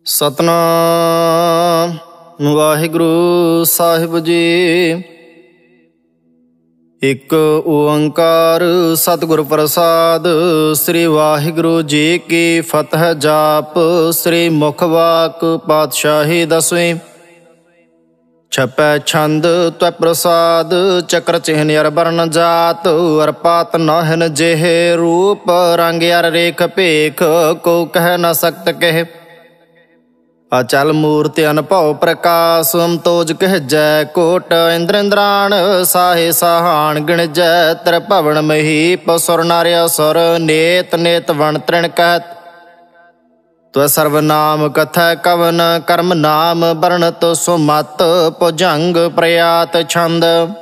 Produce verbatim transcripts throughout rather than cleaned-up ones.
ਸਤਨਾਮ ਵਾਹਿਗੁਰੂ ਸਾਹਿਬ ਜੀ। ਇੱਕ ਓੰਕਾਰ ਸਤਿਗੁਰ ਪ੍ਰਸਾਦ। ਸ੍ਰੀ ਵਾਹਿਗੁਰੂ ਜੀ ਕੀ ਫਤਿਹ। ਜਾਪ ਸ੍ਰੀ ਮੁਖ ਵਾਕ ਪਾਤਸ਼ਾਹੀ ਦਸਵੀਂ। ਛਪੈ ਛੰਦ ਤੈ ਪ੍ਰਸਾਦ। ਚੱਕਰ ਚਿਹਨ ਅਰ ਬਰਨ ਜਾਤ ਅਰ ਪਾਤ ਨਾਹਿਨ ਜਿਹੇ ਰੂਪ ਰੰਗ ਅਰ ਰੇਖ ਭੇਖ ਕੋ ਕਹਿ ਨ ਸਕਤ ਕਹਿ। ਅਚਲ ਮੂਰਤਿ ਅਨਭਉ ਪ੍ਰਕਾਸ਼ ਅਮਤੋਜ ਕਹਿਜੈ ਕੋਟ ਇੰਦਰ ਇੰਦਰਾਣ ਸਾਹੇ ਸਾਹਾਣ ਗਿਣਜੈ ਤਰ ਭਵਨ ਮਹੀਪ ਸੁਰ ਨਰ ਅਸੁਰ ਨੇਤ ਨੇਤ ਵਣ ਤ੍ਰਿਣ ਕਹਿਤ। ਤਵ ਸਰਬ ਨਾਮ ਕਥੈ ਕਵਨ ਕਰਮ ਨਾਮ ਵਰਣਤ ਸੁਮਤ ਭੁਜੰਗ ਪ੍ਰਯਾਤ ਛੰਦ।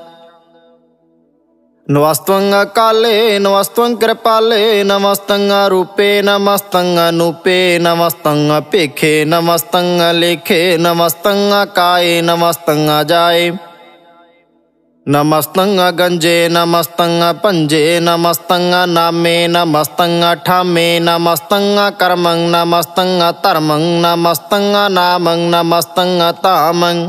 ਨਮਸਤੰ ਕਾਲੇ ਨਮਸਤੰ ਕਿਰਪਾਲੇ ਨਮਸਤੰ ਰੂਪੇ ਨਮਸਤੰ ਅਨੂਪੇ ਨਮਸਤੰ ਭੇਖੇ ਨਮਸਤੰ ਲੇਖੇ ਨਮਸਤੰ ਕਾਏ ਨਮਸਤੰ ਜਾਏ ਨਮਸਤੰ ਗੰਜੇ ਨਮਸਤੰ ਭੰਜੇ ਨਮਸਤੰ ਨਾਮੇ ਨਮਸਤੰ ਠਾਮੇ ਨਮਸਤੰ ਕਰਮੰ ਨਮਸਤੰ ਧਰਮੰ ਨਮਸਤੰ ਨਾਮੰ ਨਮਸਤੰ ਧਾਮੰ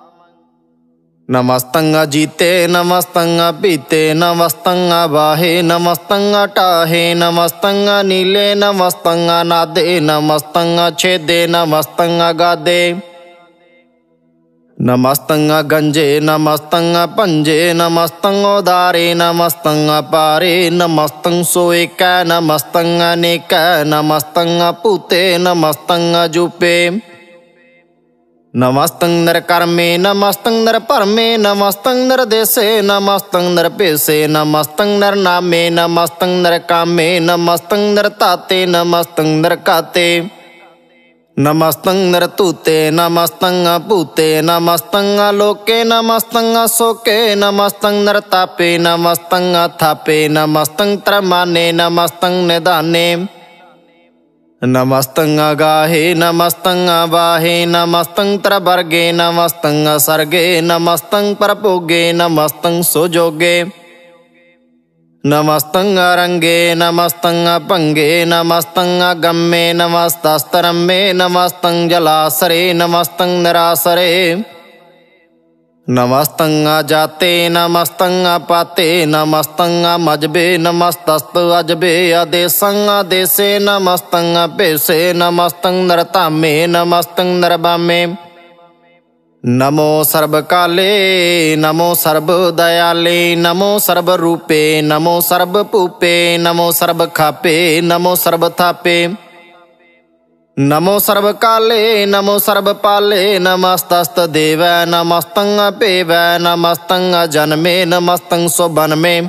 ਨਮਸਤੰ ਜੀਤੇ ਨਮਸਤੰ ਪੀਤੇ ਨਮਸਤੰ ਵਾਹੇ ਨਮਸਤੰ ਢਾਹੇ ਨਮਸਤੰ ਨੀਲੇ ਨਮਸਤੰ ਨਾਦੇ ਨਮਸਤੰ ਛੇਦੇ ਨਮਸਤੰ ਗਾਦੇ ਨਮਸਤੰ ਗੰਜੇ ਨਮਸਤੰ ਭੰਜੇ ਨਮਸਤੰ ਉਦਾਰੇ ਨਮਸਤੰ ਪਾਰੇ ਨਮਸਤੰ ਸੋਇਕੈ ਨਮਸਤੰ ਅਨੇਕੈ ਨਮਸਤੰ ਭੂਤੇ ਨਮਸਤੰ ਜੂਪੇ ਨਮਸਤੰ ਨਿਰਕਰਮੇ ਨਮਸਤੰ ਨਿਰਭਰਮੇ ਨਮਸਤੰ ਨਿਰਦੇਸੇ ਨਮਸਤੰ ਨਿਰਭੇਸੇ ਨਮਸਤੰ ਨਿਰਨਾਮੇ ਨਮਸਤੰ ਨਿਰਕਾਮੇ ਨਮਸਤੰ ਨਿਰਧਾਤੇ ਨਮਸਤੰ ਨਿਰਘਾਤੇ ਨਮਸਤੰ ਨਿਰਧੂਤੇ ਨਮਸਤੰ ਭੂਤੇ ਨਮਸਤੰ ਲੋਕੇ ਨਮਸਤੰ ਸੋਕੇ ਨਮਸਤੰ ਨਿਰਤਾਪੇ ਨਮਸਤੰ ਥਾਪੇ ਨਮਸਤੰ ਤਰਮਾਨੇ ਨਮਸਤੰ ਨਿਧਾਨੇ ਨਮਸਤੰ ਅਗਾਹੇ ਨਮਸਤੰ ਵਾਹੇ ਨਮਸਤੰ ਤਰਵਰਗੇ ਨਮਸਤੰ ਸਰਗੇ ਨਮਸਤੰ ਪਰਭੋਗੇ ਨਮਸਤੰ ਸੁਜੋਗੇ ਨਮਸਤੰ ਰੰਗੇ ਨਮਸਤੰ ਭੰਗੇ ਨਮਸਤੰ ਗੰਮੇ ਨਮਸਤਸਤਰਮੇ ਨਮਸਤੰ ਜਲਾਸਰੇ ਨਮਸਤੰ ਨਿਰਾਸਰੇ ਨਮਸਤੰ ਜਾਤੇ ਨਮਸਤੰ ਪਾਤੇ ਨਮਸਤੰ ਮਜਬੇ ਨਮਸਤਸਤ ਅਜਬੇ ਆਦੇਸੰ ਆਦੇਸੇ ਨਮਸਤੰ ਭੇਸੇ ਨਮਸਤੰ ਨਰਧਾਮੇ ਨਮਸਤੰ ਨਰਬਾਮੇ ਨਮੋ ਸਰਬ ਕਾਲੇ ਨਮੋ ਸਰਬ ਦਇਆਲੇ ਨਮੋ ਸਰਬ ਰੂਪੇ ਨਮੋ ਸਰਬ ਭੂਪੇ ਨਮੋ ਸਰਬ ਖਾਪੇ ਨਮੋ ਸਰਬ ਥਾਪੇ ਨਮੋ ਸਰਬ ਕਾਲੇ ਨਮੋ ਸਰਬ ਪਾਲੇ ਨਮਸਤਸਤ ਦੇਵੈ ਨਮਸਤੰ ਭੇਵੈ ਨਮਸਤੰ ਜਨਮੇ ਨਮਸਤੰ ਸੁਬਨਮੇ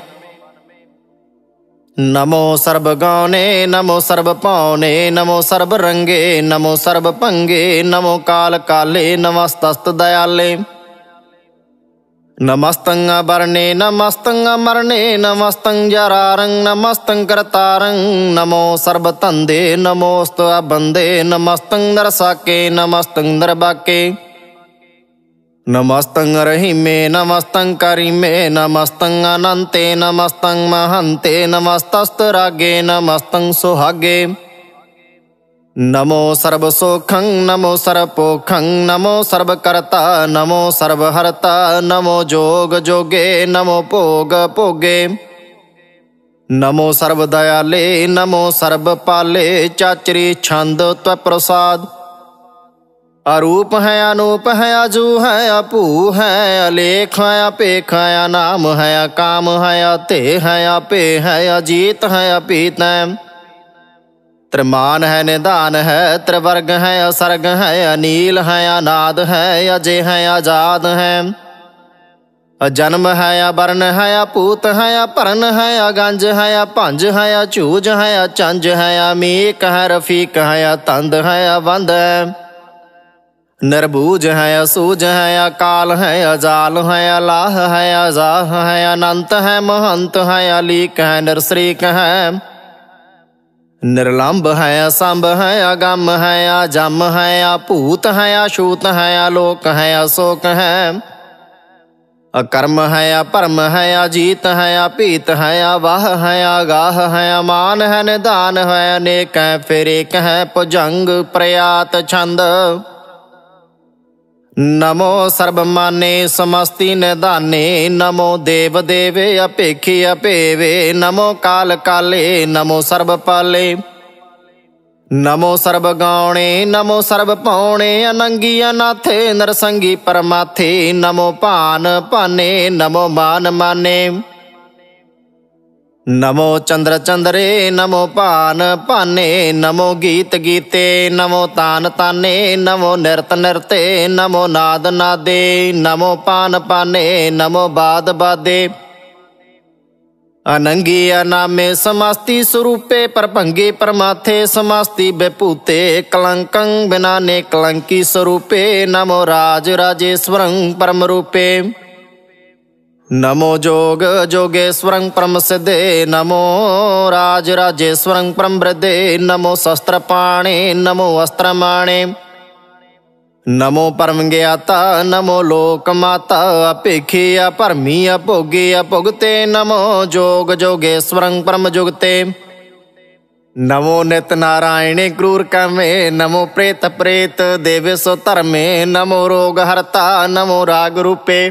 ਨਮੋ ਸਰਬ ਗਾਉਨੇ ਨਮੋ ਸਰਬ ਪਾਉਨੇ ਨਮੋ ਸਰਬ ਰੰਗੇ ਨਮੋ ਸਰਬ ਭੰਗੇ ਨਮੋ ਕਾਲ ਕਾਲੇ ਨਮਸਤਸਤ ਦਇਆਲੇ ਨਮਸਤੰ ਵਰਨੇ ਨਮਸਤੰ ਮਰਨੇ ਨਮਸਤੰ ਜਰਾਰੰ ਨਮਸਤੰ ਕਰਤਾਰੰ ਨਮੋ ਸਰਬ ਧੰਦੇ ਨਮੋਸਤ ਬੰਦੇ ਨਮਸਤੰ ਨਰਸਾਕੇ ਨਮਸਤੰ ਨਰਬਾਕੇ ਨਮਸਤੰ ਰਹੀਮੇ ਨਮਸਤੰ ਕਰੀਮੇ ਨਮਸਤੰ ਅਨੰਤੇ ਨਮਸਤੰ ਮਹੰਤੇ ਨਮਸਤਸਤ ਰਾਗੇ ਨਮਸਤੰ ਸੁਹਾਗੇ ਨਮੋ ਸਰਬ ਸੋਖੰ ਨਮੋ ਸਰਬ ਪੋਖੰ ਨਮੋ ਸਰਬ ਕਰਤਾ ਨਮੋ ਸਰਬ ਹਰਤਾ ਨਮੋ ਜੋਗ ਜੋਗੇ ਨਮੋ ਭੋਗ ਭੋਗੇ ਨਮੋ ਸਰਬ ਦਇਆਲੇ ਨਮੋ ਸਰਬ ਪਾਲੇ ਚਾਚਰੀ ਛੰਦ ਤਵ ਪ੍ਰਸਾਦ। ਅਰੂਪ ਹੈ ਅਨੂਪ ਹੈ ਅਜੂ ਹੈ ਅਭੂ ਹੈ ਅਲੇਖ ਹੈ ਅਪੇਖ ਹੈ ਅਨਾਮ ਹੈ ਅਕਾਮ ਹੈ ਅਤੇ ਹੈ ਆਪੇ ਹੈ ਅਜੀਤ ਹੈ ਅਪੀਤ ਹੈ ਤ੍ਰਿਮਾਨ ਹੈ ਨਿਧਾਨ ਹੈ ਤ੍ਰਿਵਰਗ ਹੈ ਅਸਰਗ ਹੈ ਅਨੀਲ ਹੈ ਅਨਾਦ ਹੈ ਅਜੇ ਹੈ ਆਜ਼ਾਦ ਹੈ ਅਜਨਮ ਹੈ ਅਬਰਨ ਹੈ ਅਪੂਤ ਹੈ ਅਭਰਨ ਹੈ ਅਗੰਜ ਹੈ ਅਭੰਜ ਹੈ ਅਝੂਜ ਹੈ ਅਚੰਜ ਹੈ ਅਮੀਕ ਹੈ ਰਫੀਕ ਹੈ ਅਤੰਦ ਹੈ ਅਵੰਦ ਹੈ ਨਿਰਬੂਜ ਹੈ ਅਸੂਜ ਹੈ ਅਕਾਲ ਹੈ ਅਜਾਲ ਹੈ ਅਲਾਹ ਹੈ ਅਜ਼ਾਹ ਹੈ ਅਨੰਤ ਹੈ ਮਹੰਤ ਹੈ ਅਲੀਕ ਹੈ ਨਿਰਸਰੀਕ ਹੈ ਨਿਰਲੰਭ ਹੈ ਅਸੰਭ ਹੈ ਅਗੰਮ ਹੈ ਅਜੰਮ ਹੈ ਅਭੂਤ ਹੈ ਅਛੂਤ ਹੈ ਅਲੋਕ ਹੈ ਅਸੋਕ ਹੈ अकर्म है अपरम है अजीत है अपीत है अवाह है आगाह है अमान है निदान है अनेक है फिर एक है भुजंग प्रयात छंद। नमो सर्वमाने समस्ति निदाने नमो देव देवे अपेखी अपेवे नमो काल काले नमो सर्वपाले। नमो सर्व गौणे नमो सर्व पौणे अनंगी अनाथे नरसंगी परमाथे नमो पान पाने नमो मान माने। नमो चंद्र चंद्रे नमो पान पाने नमो गीत गीते नमो तान ताने नमो नृत नृते नमो नाद नादे नमो पान पाने नमो बाद बादे। अनंगी अनामे समस्ति स्वरूपे परभंगे परमाथे समस्ति विभूते कलंकं बिनाने कलंकी स्वरूपे नमो राज राजेश्वरं परम रूपे। नमो जोग जोगेश्वरं परम सिद्धे नमो राज राजेश्वरं परम वृद्धे नमो शस्त्र पाणे नमो अस्त्र माणे। नमो परम ज्ञाता नमो लोक माता अपेखी अपरमी अभोगी अभुगते नमो जोग जोगेश्वरं परम जुगते। नमो नित नारायणे क्रूर कामे नमो प्रेत प्रेत देवेशो धर्मे नमो रोग हरता नमो राग रूपे।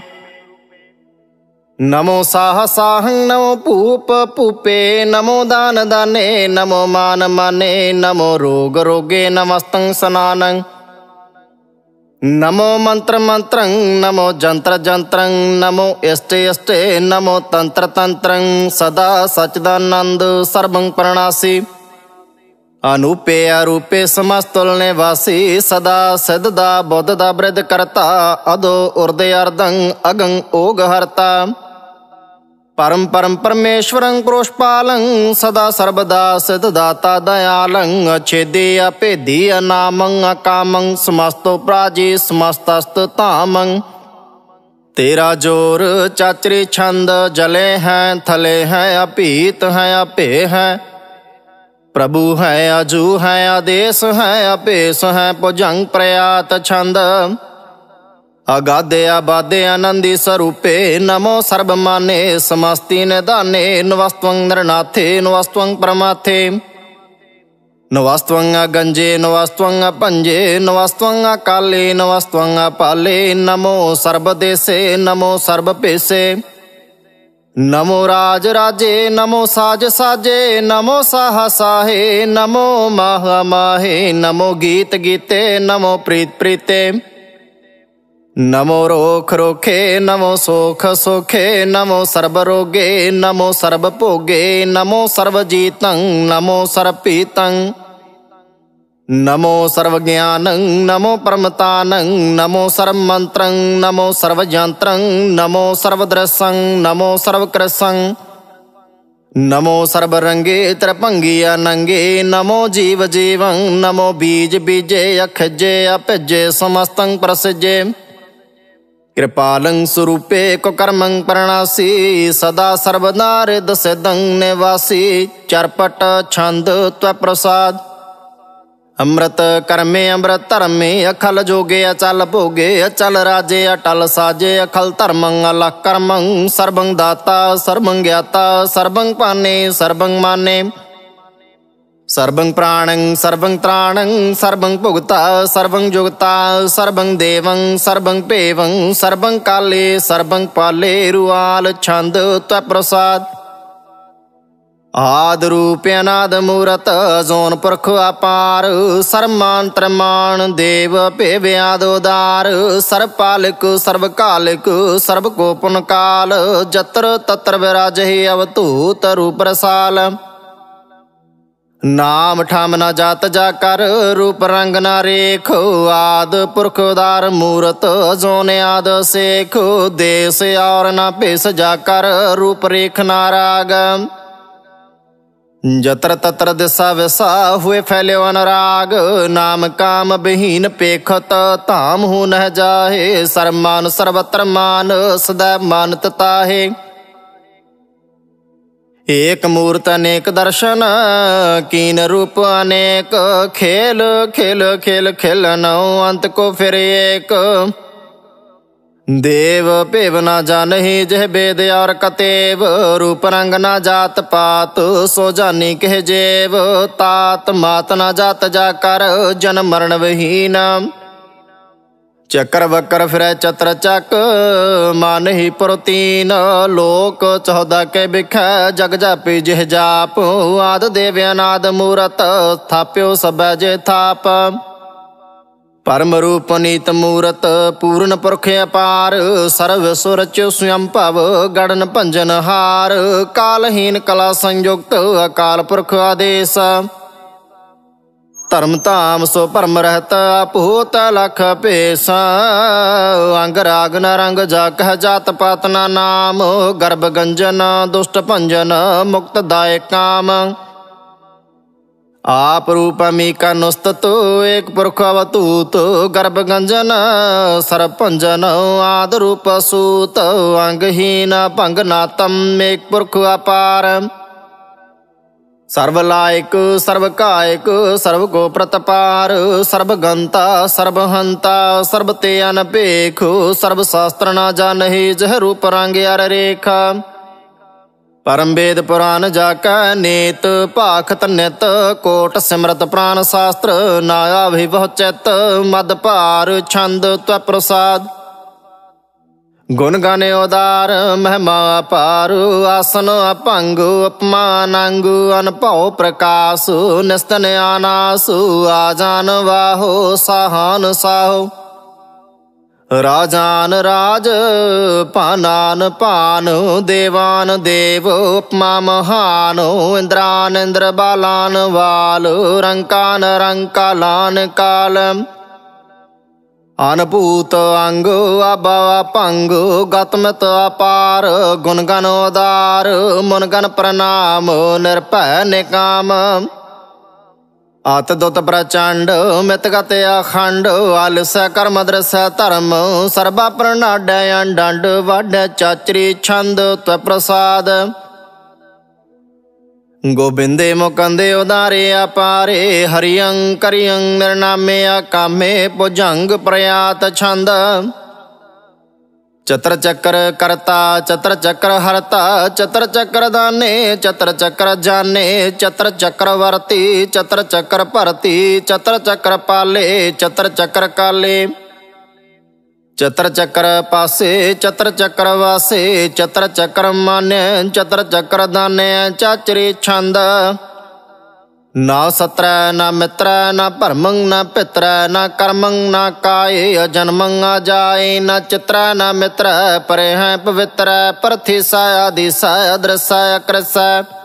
नमो साह साहं नमो पूप पूपे नमो दान दाने नमो मान माने नमो रोग रोगे नमस्तं सनानं। नमो मंत्र मंत्रं नमो जंत्र जंत्रं नमो इष्टे इष्टे नमो तंत्र तंत्रं सदा सच्चिदानंद सर्वं प्रणासी। अनूपे अरूपे समस्तुल्य वासी सदा सिद्धदा बुद्धदा वृद्ध करता अदो उर्दे अर्धं अगं ओग हरता। परम परम परमेश्वरं पुरुषपालं सदा सर्वदा सिद्धदाता दयालं अच्छेदी अपेदी अनामं अकामं समस्तो प्राजी समस्तस्त तामं। तेरा जोर चाचरी छंद जले हैं थले हैं अपीत हैं अपे हैं प्रभु है अजू है आदेश है अपेश है भुजंग प्रयात छंद। अगाधे आबादे आनंदी स्वरूपे नमो सर्वमाने समस्ति निदाने नवस्त्वं नरनाथे नवस्त्वं परमाथे। नवस्त्वं अगंजे नवस्त्वं अपंजे नवस्त्वं अकाले नवस्त्वं अपाले नमो सर्वदेशे नमो सर्वपेशे। नमो राज राजे नमो साज साजे नमो साह साहे नमो माह माहे नमो गीत गीते नमो प्रीत प्रीते। नमो रोख रोखे नमो सोख सोखे नमो सर्वरोगे नमो सर्वभोगे नमो सर्वजीतं नमो सर्वपीतं। नमो सर्वज्ञानं नमो परमतानं नमो सर्वमंत्रं नमो सर्वयंत्रं नमो सर्वदृशं नमो सर्वकृशं। नमो सर्वरंगे त्रिभंगी अनंगे नमो जीव जीवं नमो बीज बीजे अखजे अपिजे समस्तं प्रसिजे। कृपालं स्वरूपे कुकर्मं प्रणासी सदा सर्वदा रिद सिद्धं निवासी चरपट छंद त्वप्रसाद। अमृत कर्मे अमृत धर्मे अखल जोगे अचल भोगे अचल राजे अटल साजे अखल धर्मं अलख कर्मं सर्वं दाता सर्वं ज्ञाता सर्वं पाने सर्वं माने। सर्वं प्राणं सर्वं त्राणं सर्वं भुगता सर्वं जुगता सर्वं देवं सर्वं पेवं सर्वं काले सर्वं पाले रुआल छंद त्वप्रसाद। आद रूप अनाद मूरत जोन पुरख अपार सर्वमान त्रमान देव पेव्यादोदार सर्वपालिक सर्वकालिक सर्वकोपन काल जत्र तत्र विराजहि अवधूत रूप रसाल। नाम ठाम न जात जाकर रूप रंग न रेख आद पुरख उदार मूरत जोन आद शेख देश और न पेश जाकर रूप रेख नाराग। जत्र तत्र दिशा विशा हुए फैले अनुराग नाम काम विहीन पेखत ताम हूँ न जाहे सर्वमान सर्वत्र मान सदैव मानत ताहे। एक मूर्त अनेक दर्शन कीन रूप अनेक खेल खेल खेल खेल नौ अंत को फिर एक। देव भेव ना जानहि जह वेद और कतेव, रूप रंग ना जात पात सो जानी कह जेव। तात मात ना जात जाकर जन्म मरण विहीन, चक्र वक्र फिरै चत्र चक मानहि पुरतीन। लोक चौदह के बिख जग जापी जिह जाप, आद देव अनाद मूरत थाप्यो सब जे थाप। परम रूप नीत मूरत पूर्ण पुरख अपार, सर्व सुरच स्वयं भव गणन भंजन हार। कालहीन कला संयुक्त अकाल पुरख आदेश, धर्म धाम सो परम रहत अपोत लख भेस। अंग राग न रंग जा कह जात पात न नाम, गर्भ गंजन दुष्ट भंजन मुक्त दायक काम। आप रूप अमीका नुस्तत एक पुरख अवतूत, गर्भ गंजन सर्प भंजन आद रूप सूत। अंगहीन भंग नातम एक पुरख अपार, सर्व लायक सर्व कायक सर्व को प्रतपार। सर्व गंता सर्व हंता सर्व ते अनपेख, सर्व शास्त्र न जानहि जह रूप रंग अर रेखा। परम वेद पुराण जाका नेत भाखत नित, कोट सिमरत प्राण शास्त्र नाया भी बहु चित। मद भार छंद त्व प्रसाद, गुण गाने उदार महिमा अपार। आसन अपंग अपमान अंग अनभव प्रकाश, निस्तन आनासु आजान वाहो साहान साहो। राजान राज पानान पान, देवान देव उपमा महान। इंद्रान इंद्र बालान वाल, रंकान रंकालान काल। अनभूत अंग अभव भंग गतमित अपार, गुणगन उदार मुनगन प्रणाम निर्भय निकाम। आत दुत प्रचंड मित गत अखंड, आलस कर्म दृश्य धर्म सर्वा प्रणाड डंड वड चाचरी छंद त्व प्रसाद। गोबिंदे मुकंदे उदारे अपारे, हरियं करियं निर्नामे अकामे भुजंग प्रयात छंद। चत्र चक्र करता चत्र चक्र हरता, चत्र चक्र दाने चत्र चक्र जाने। चत्र चक्र वर्ती चत्र चक्र भरती, चत्र चक्र पाले चत्र चक्र काले। चत्र चक्र पासे चत्र चक्र वासे, चत्र चक्र मान्य चत्र चक्र दाने चाचरी छंद। ना सत्र न मित्र न परमं न पित्र, न कर्मं न काय अजन्मं अजाय। न चित्र न मित्र परे हैं पवित्र, परथि आदि अदृश्य कृष्ण।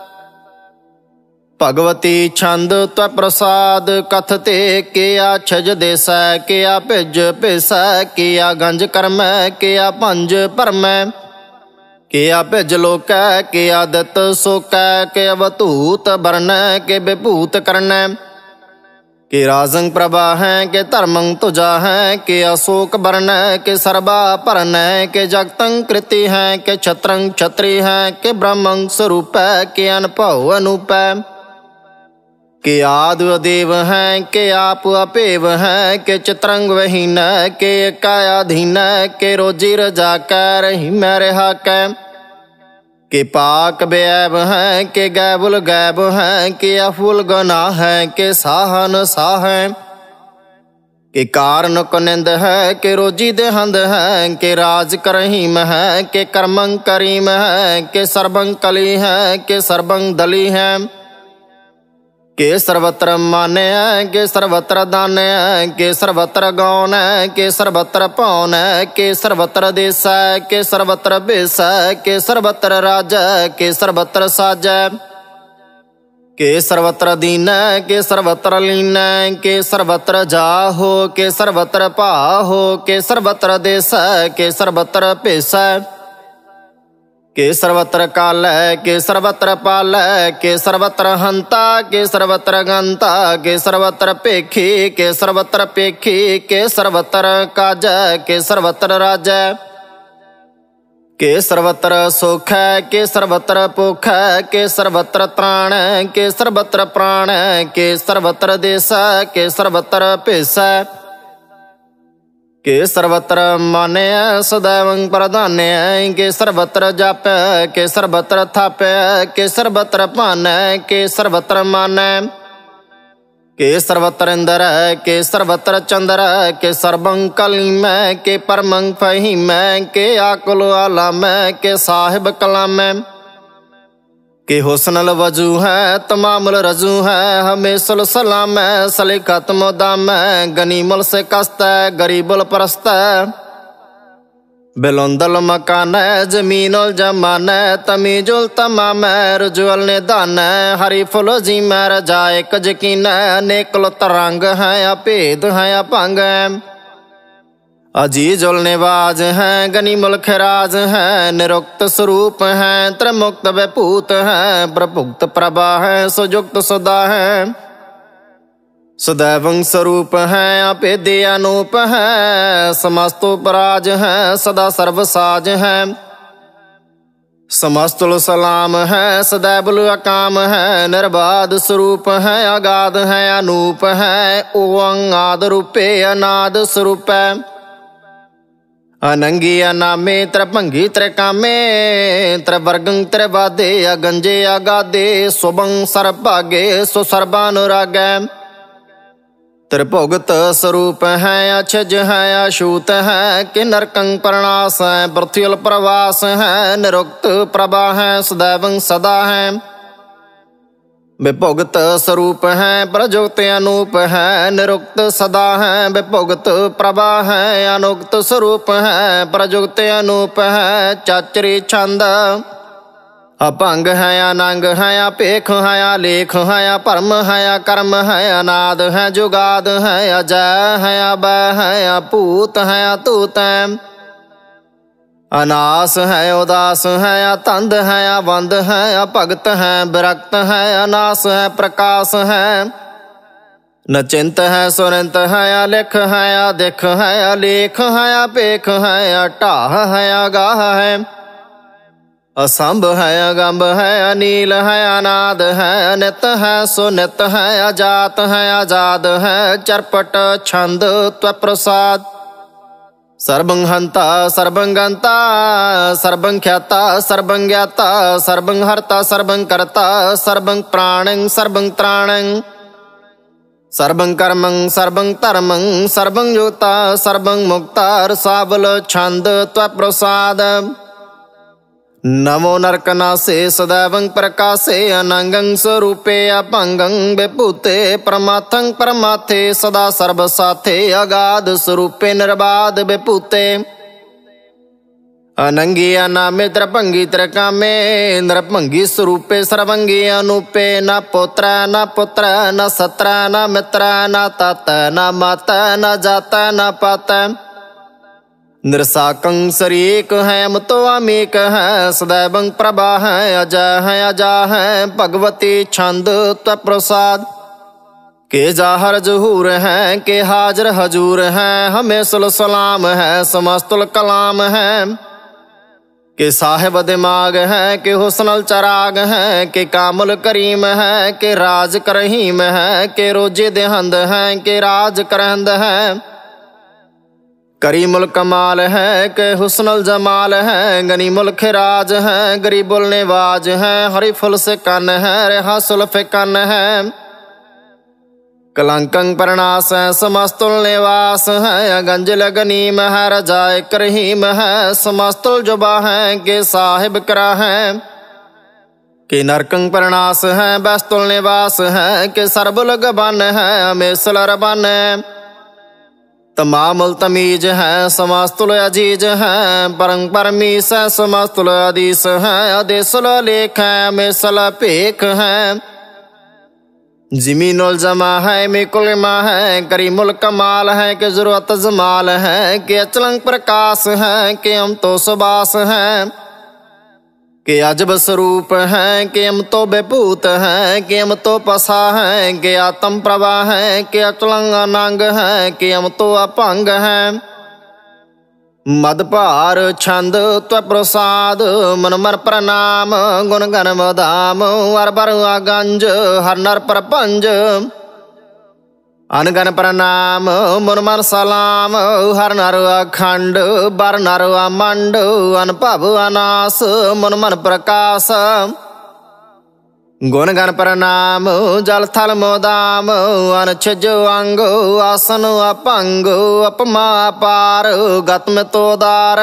भगवती छंद त्व प्रसाद कथते, किया छज देस किया भिज भिस। किया गंज कर्म किया भंज परम, किया भिज लोक किया दित सोक। के अवतूत वर्ण के विभूत कर्ण, के राजंग प्रभा है के धर्मं तुजा है। के अशोक वर्ण के सर्वा भरन, के जगतं कृति है के छत्रं छत्री है। के ब्रह्मं स्वरूप के अनुभव अनूप, के आदि देव हैं के आप अपेव हैं। के चित्रंग वहीन के कायाधीन, के रोजी रजा कर ही मेरे हक। के पाक बेऐब हैं के गैबुल गैब हैं। के अफुल गना है के साहन साह। के कारण कुनिंद है के रोजी देहंद है। के राज करहीम है के कर्मं करीम है। के सर्वं कली है के सर्वं दली है। के सर्वत्र माने है के सर्वत्र दाने है। के सर्वत्र गौन है के सर्वत्र पौन है। के सर्वत्र देश है के सर्वत्र बेस है। के सर्वत्र राज के सर्वत्र साज। के सर्वत्र दीन के सर्वत्र लीन, के सर्वत्र जाहो के सर्वत्र पाहो। के सर्वत्र देश के सर्वत्र पेश, के सर्वत्र काल के सर्वत्र पाल। के सर्वत्र हंता के सर्वत्र गंता। के सर्वत्र पेखी के सर्वत्र पेखी। के सर्वत्र काज के सर्वत्र राज। के सर्वत्र सुख के सर्वत्र पुख। के सर्वत्र त्राण के सर्वत्र प्राण। के सर्वत्र देश के सर्वत्र पेश। के सर्वत्र मान्य सदैवं प्रधान्य के सर्वत्र जाप्य के सर्वत्र थाप्य के सर्वत्र पान्य के सर्वत्र मान्य के सर्वत्र इंद्र के सर्वत्र चंद्र के सर्वं कलीम के परमं फहीम के आकुल आलम के साहिब कलाम के हुस्नल वजू है तमामुल रजू है हमेशुल सलाम सलीकत मुदाम गनीमुल से कस्त गरीबुल परस्त बिलुंदल मकान जमीनुल जमान तमीजुल तमाम रुजुल निदान हरीफुल जीम रजाए कजकीन नेकल तरंग है अभेद है अपंग अजीजुल निवाज है गनीमुल खिराज है निरुक्त स्वरूप है त्रिमुक्त विभूत है प्रभुक्त प्रभा है सुजुक्त सुदा है सदैवं स्वरूप है अभेद्य अनूप है समस्तोपराज है सदा सर्वसाज है समस्तुल सलाम है सदैवुल अकाम है निर्बाध स्वरूप है अगाध है अनूप है ओं आद रूपे अनाद स्वरूप है अनंगी अनामे त्रिभंगी त्रिकामे त्रिवर्गं त्रिवादे अगंजे अगाधे सुभं सर्वभागे सुसर्वानुरागे त्रिभुगत स्वरूप है अक्षज है अछूत है कि नरकं प्रणास है पृथ्वील प्रवास है निरुक्त प्रभा है सदैवं सदा है विभुगत स्वरूप है प्रजुक्त अनूप है निरुक्त सदा है विभुगत प्रभा है अनुक्त स्वरूप है प्रजुक्त अनूप है चाचरी छंद अपंग है अनंग है अपेख है अलेख है परम है कर्म है अनाद है जुगाद है अजय है अभय है अपूत है अतूत है अनास है उदास है अतंद है अबंद है अभगत है विरक्त है अनास है प्रकाश है न चिंत है सुरंत है अलिख है अधिख है अलेख है अपेख है अटाह है अगाह है असंभ है अगंभ है अनील है अनाद है अनित है सुनित है अजात है आजाद है चरपट छंद त्वप्रसाद सर्वं हंता सर्वं गंता सर्वं ख्याता सर्वं ज्ञाता सर्वं हर्ता सर्वं कर्ता सर्वं प्राणं सर्वं त्राणं सर्वं कर्मं सर्वं धर्मं सर्वं योता सर्वं मुक्ता रसावल छंद त्वप्रसाद नमो नरकनासे सदैवं प्रकाशे अनंगं स्वरूपे अपंगं विभूते परमार्थं परमार्थे सदा सर्वसाथे अगाध स्वरूपे निर्बाध विभूते अनंगी अनामे त्रिभंगी त्रिकामे नृभंगी स्वरूपे सर्वंगी अनूपे न पुत्र न पुत्र न सत्र न मित्र न तात न माता न जाता न पाता निरसाकं शरीक है अमतो अमेक है सदैवं प्रभा है अजय है अजा है भगवती छंद त्वप्रसाद के जाहर जहूर है के हाजर हजूर है हमेशुल सलाम है समस्तुल कलाम है के साहिब दिमाग है के हुस्नल चराग है के कामुल करीम है के राज करहीम है के रोजे देहंद है के राज करहंद है करीमुल कमाल है के हुस्नल जमाल है गनीमुल खिराज है गरीबुल निवाज है हरीफुल से कन है रेहासुल फिकन है कलंकं प्रणास है समस्तुल निवास है गंजल गनीम है रजाए करहीम है समस्तुल जुबा है के साहिब करा है के नरकं प्रणास है बैस्तुल निवास है के सर्बुल गबन है हमेशुल रबन तमामुल तमीज है समस्तुल अजीज है परं परमीस है समस्तुल अदीस है अदेसुल लेख है हमेशुल पेख है जमीनुल जमा है मिकुलमा है करीमुल कमाल है के जरूरत जमाल है के अचलंग प्रकाश है के हम तो सुबास है के अजब स्वरूप है के हम तो विभूत है के हम तो पसा है के आत्म प्रभा है के अचलंग अनंग है के हम तो अपंग है मदपार छंद त्वप्रसाद मनमर प्रणाम गुण गण वदाम अरबर गंज हर नर प्रपंज अनगन प्रणाम मुन मन सलाम। हर नर अखंड बर नर अमंड। अनभव अनास मुन मन प्रकाश। गुण गण प्रणाम जल थल मोदाम। अनछिज अंग आसन अपंग। अपमा अपार गत में तोदार।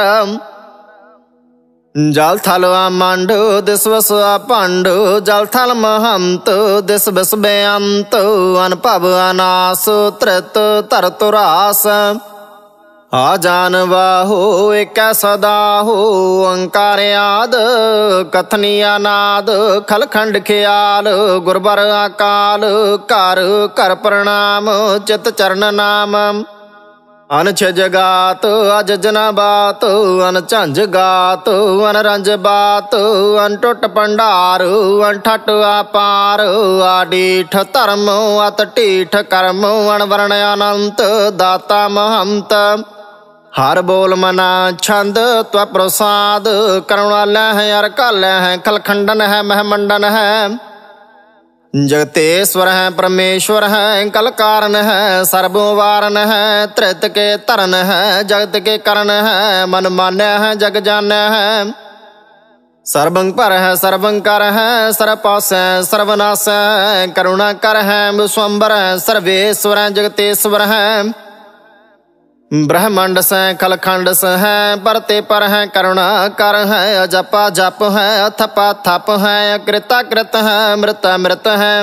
जल थल अमंड दिस विस अपंड। जल थल महंत दिस विस बेअंत। अनभव अनास त्रित तरत रास। आजान बाहो एक सदाहो। ओंकार आद कथनिया नाद। खलखंड ख्याल गुरबर अकाल। कर कर प्रणाम चित चरण नाम। अनछिज गात अज जना बात। अनझंझ गात अनरंज बात। अनटुट भंडार अनठट अपार। आडीठ धर्म अत ढीठ कर्म। अणवर्ण अनंत दाता महंत। हर बोल मना छंद त्व प्रसाद। करुणालय है अरकालय है खलखंडन है महमंडन है। जगतेश्वर है परमेश्वर है कल कारण है। सर्वो वारन है त्रित के तरन है। जगत के करण है मन मान्य है जग जान्य है। सर्वं पर है सर्वं कर है सर्वपास है सर्वनाश है। करुणा कर है विश्वम्बर है सर्वेश्वर है जगतेश्वर है। ब्रह्मांड से खलखंड से है परते पर है करुणा कर है। अजपा जप है अथपा थप है। कृता कृत है मृत मृत है।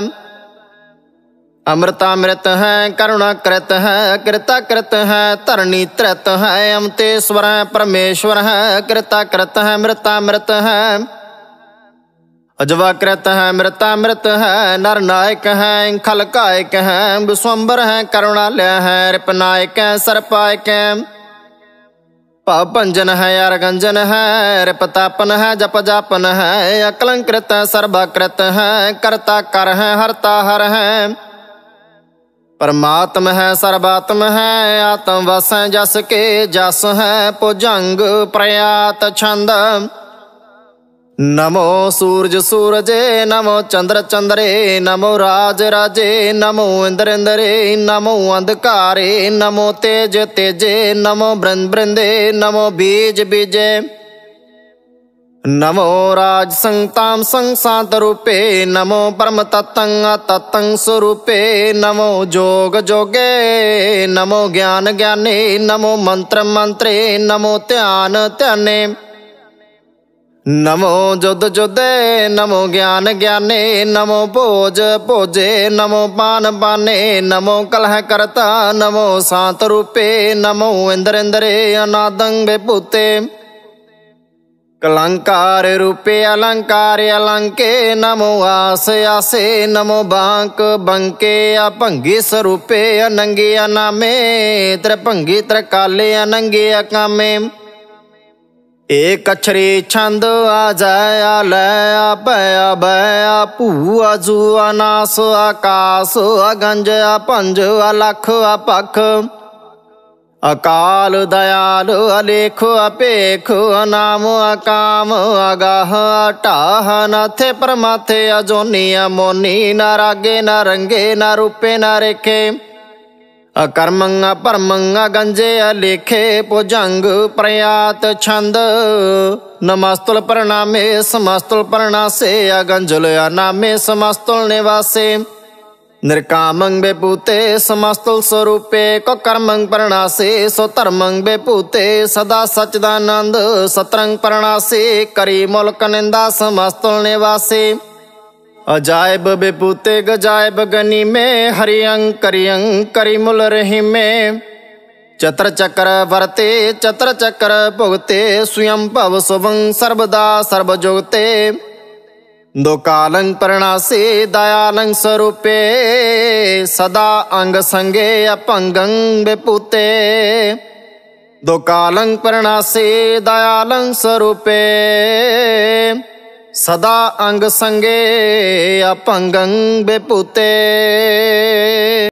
अमृतामृत है करुणा कृत है। कृता कृत है तरणी त्रित है। अमतेश्वर है परमेश्वर है। कृता कृत है मृतामृत है। अजवाकृत है मृतामृत है। नर नायक है खलकायक है। विश्वम्बर है करुणालय है रिपनायक है सर्पायक है। भंजन है अरगंजन है रिपतापन है जप जापन है। अकलंकृत है सर्वाकृत है। कर्ता कर है हरता हर है। परमात्म है सर्वात्म है। आत्म वस है जस के जस है। भुजंग प्रयात छंद। नमो सूरज सूरजे नमो चंद्र चंद्रे। नमो राज राजे नमो इंद्र इंद्रे। नमो अंधकारे नमो तेज तेजे। नमो बृंद बृंदे नमो बीज बीजे। नमो राज संताम संसात रूपे। नमो परम तत्तं तत्तं स्वरूपे। नमो जोग जोगे नमो ज्ञान ज्ञाने। नमो मंत्र मंत्रे नमो ध्यान ध्याने। नमो जुद जुदे नमो ज्ञान ज्ञाने। नमो भोज भोजे नमो पान पाने। नमो कलह करता नमो शांत रूपे। नमो इंद्र इंद्रे अनादं विभूते। कलंकार रूपे अलंकार अलंके। नमो आस आसे नमो बांक बंके। अभंगी स्वरूपे अनंगी अनामे। त्रिभंगी त्रिकाले अनंगे अकामे। एक अक्षरी छंद आ जाय आ लय आ भय आ भय आ भू आ जू आ नास आकाश अगंज आ पंज आ लख आ पख। अकाल दयाल अलेख अपेख अनाम अकाम अगाह अटाह। नाथे परमाथे अजोनी अमोनी। न रागे न रंगे न रूपे न रेखे। अकर्मं अपरमं अगंजे अलेखे। भुजंग प्रयात छंद। नमस्तुल प्रणामे समस्तुल प्रणासे। अगंजुल अनामे समस्तुल निवासे। निर्कामं विभूते समस्तुल स्वरूपे। को कर्मं प्रणासे सो धर्मं विभूते। सदा सच्चिदानंद सतरंग प्रणासे। करी मुल्क निंदा समस्तुल निवासे। अजायब विभूते गजायब गनी में। हरियं करियं करी मुल रही में। चतर चक्र वर्ते चतर चक्र भुगते। स्वयं भव शुभं सर्वदा सर्वजुगते। दो कालं प्रणासे दयालं स्वरूपे। सदा अंग संगे अपंगं विभूते। दो कालं प्रणासे दयालं स्वरूपे। सदा अंग संगे अपंगं विभूते।